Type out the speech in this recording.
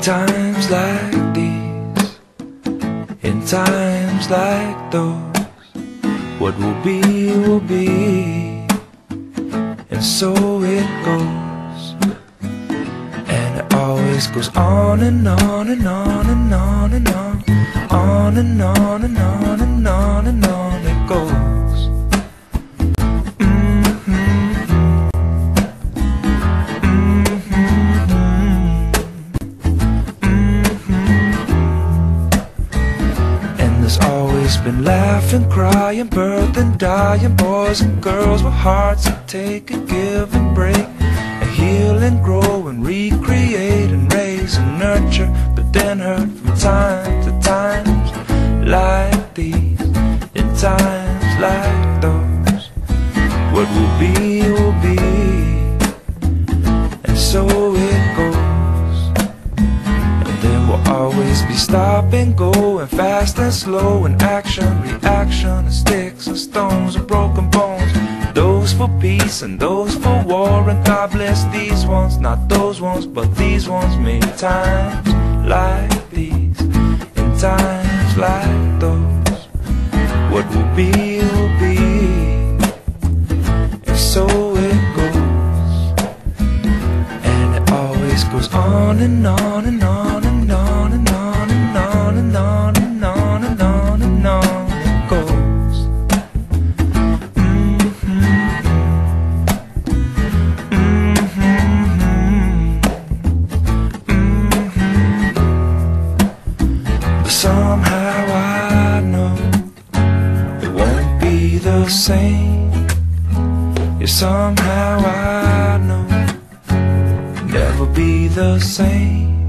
times like these, in times like those, what will be, and so it goes. And it always goes on and on and on and on and on, on and on and on and on and on it goes. Been laughing, crying, birthing, dying, boys and girls with hearts that take and give and break, and heal and grow and recreate and raise and nurture, but then hurt from time to times like these, in times like those. What will be, and so it goes. Will always be stop and go, and fast and slow, and action, reaction, and sticks and stones and broken bones. Those for peace and those for war, and God bless these ones, not those ones, but these ones. Many times like these, in times like those, what will be, and so it goes. And it always goes on and on and on and on and on and on and on and on and on and on it goes. But somehow I know it won't be the same. Yeah, somehow I know it'll never be the same.